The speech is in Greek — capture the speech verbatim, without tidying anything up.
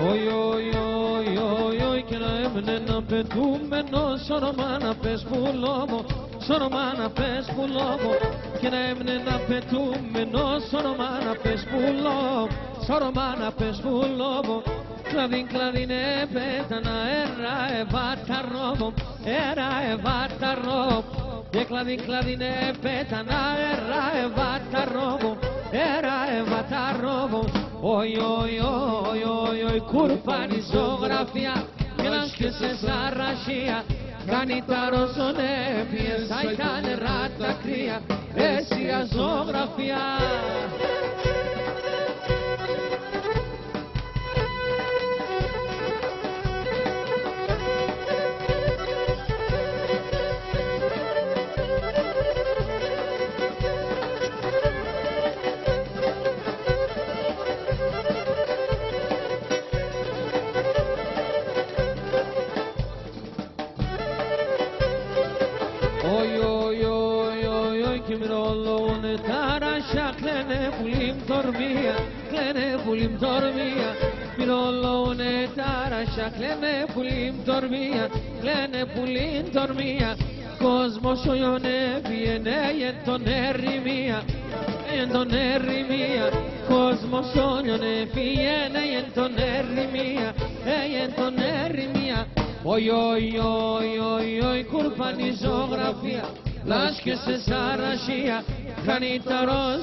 Oi, oi, oi, oi, oi, και να έμενε να πετούμενο σ' όνομα να πες πουλόμο, σ' όνομα να πες πουλόμο, και να έμενε να πετούμενο σ' όνομα να πες πουλόμο, σ' όνομα να πες πουλόμο. Κλαδίν, κλαδίνε, πέτανα, έρα, εβάτα ρόμο, έρα, εβάτα ρόμο. Και κλαδίν, κλαδίνε, πέτανα, έρα, εβάτα ρόμο, έρα, εβάτα ρόμο. Oi, oi, oi, oi, oi, κουρπάνη ζωγραφία και να σκέσαι σαρασία. Κάνει τα ροζονέφιες, σαν τα νερά τα κρύα, αίσια ζωγραφία. Oi, oi, oi, oi, oi, και μυρολόγουνε τα ράσια, κλαίνε πουλίμ τορμία, κλαίνε πουλίμ τορμία. Μυρολόγουνε τα ράσια, κλαίνε πουλίμ τορμία, κλαίνε πουλίμ τορμία. Κόσμος οιονεύει, εν τον ερημία, εν τον ερημία. Κόσμος οιονεύει, εν τον ερημία, εν τον ερημία. Oi, oi, oi, oi, oi, κουρπάνη ζωγραφία, λάσκεσαι σαρασία, κάνει τα ροζ